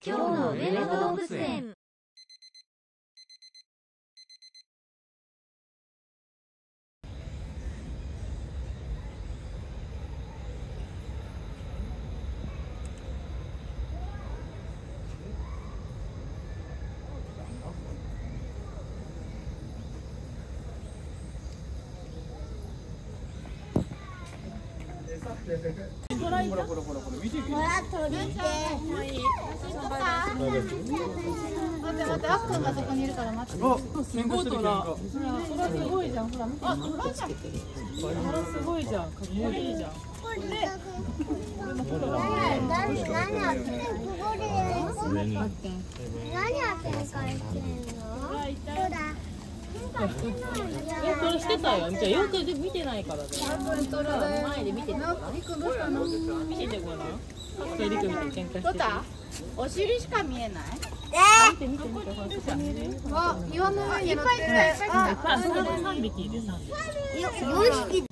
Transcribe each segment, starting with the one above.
今日の上野動物園。 ほら鳥って。待って待って、あっくんがそこにいるから待って。 すごいトラ。 ほら、それすごいじゃん。ほら、あ、トラじゃん。トラすごいじゃん。かっこいいじゃん。 これしてたよ。じゃあよく見てないからね。前で見てたから。見ててごらん。リク見て喧嘩してる。 どうだ？お尻しか見えない？ 見て見て見て。ほらここにいる。 あ、岩の上にいっぱいいる。 あ、それで3匹いる3匹。 4匹。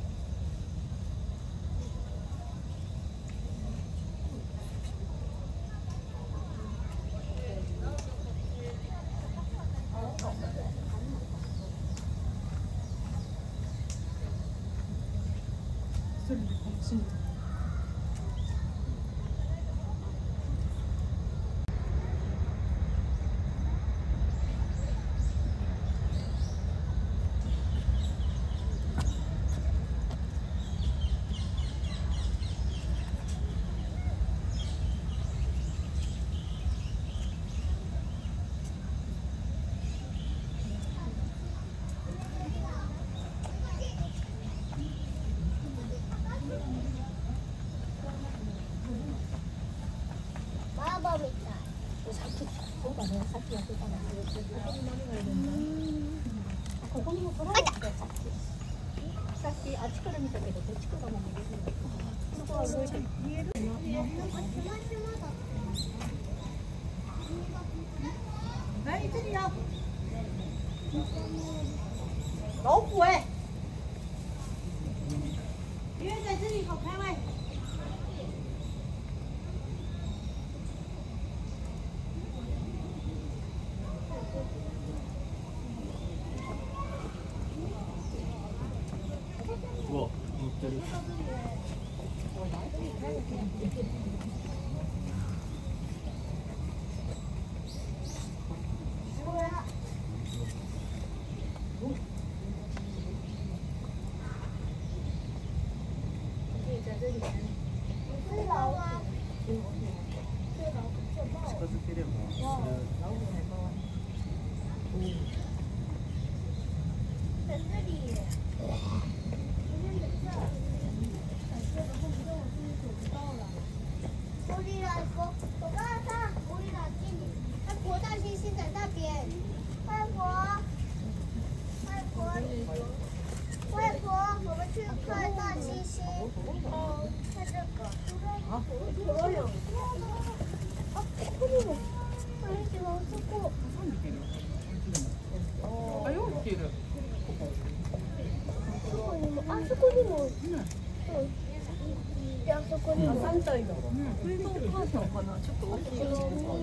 ここにも取られてた。さっきあっちから見たけど、こっちからも見れる。そこは動いてる。見える？来这里啊！老虎哎！别在这里好开外。 近づければする。 我刚才看狐狸的镜里，那国大猩猩在那边。外婆，外婆，外婆，我们去看大猩猩。看这个。啊，ここにも。あそこ。 あ、4匹いる。 あそこにも。あそこにも3体だ。 これがお母さんかな。ちょっと大きいよね。